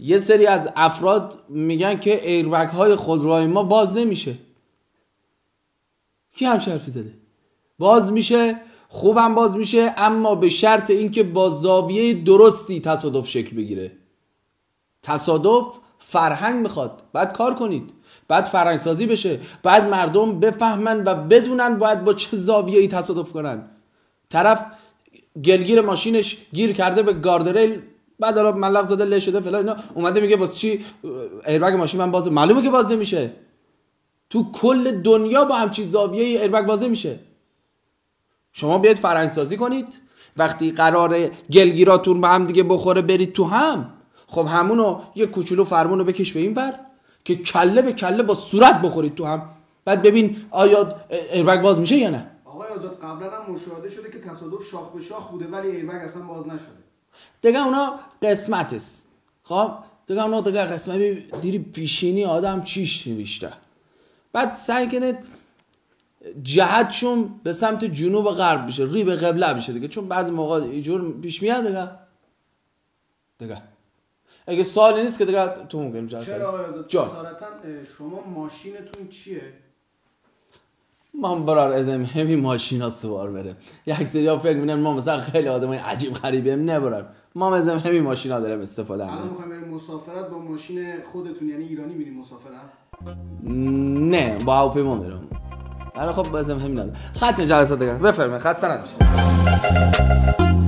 یه سری از افراد میگن که ایربگ های خودروهای ما باز نمیشه. کی همچه حرفی زده؟ باز میشه، خوبم باز میشه، اما به شرط اینکه با زاویه درستی تصادف شکل بگیره. تصادف فرهنگ میخواد، باید کار کنید، باید فرهنگ سازی بشه، باید مردم بفهمن و بدونن باید با چه زاویه‌ای تصادف کنن. طرف گلگیر ماشینش گیر کرده به گاردریل، بعد حالا ملق زده له شده فلان اینا، اومده میگه واسه چی ایربگ ماشین من باز؟ معلومه که باز نمیشه. تو کل دنیا با همچین زاویه‌ای ایربگ باز نمیشه. شما بیاید فرهنگ سازی کنید. وقتی قراره گلگیراتون به هم دیگه بخوره برید تو هم، خب همونو یه کوچولو فرمونو بکش به این بر که کله به کله با صورت بخورید تو هم، بعد ببین آیا ایربگ باز میشه یا نه. آقای آزاد قبلا هم مشاهده شده که تصادف شاخ به شاخ بوده ولی ایربگ اصلا باز نشده. دیگه اونا قسمت است. خب دیگه اونا دیگه قسمت دیری پیشینی آدم چیش نمیشته. بعد سعی کنه جهتشون به سمت جنوب و غرب بشه، ری به قبله بشه دیگه، چون بعضی موقع اینجور پیش میاد دیگه. اگه سوالی نیست که دیگه تو ممکن جواب بدی. چرا آقای آزاد جسارتا شما ماشینتون چیه؟ من برار ازم همین ماشینا سوار بره. یک سریا فکر می‌کنن ما مثلا خیلی آدمای عجیب غریبیم، نه برار. ما ازم همین ماشینا داریم استفاده می‌کنیم. الان می‌خوایم بریم مسافرت با ماشین خودتون، یعنی ایرانی میریم مسافرت؟ نه با هواپیما میرم. آره خب ازم همین نداره. ختم جلسه دیگه. بفرمایید، خسته نباشید.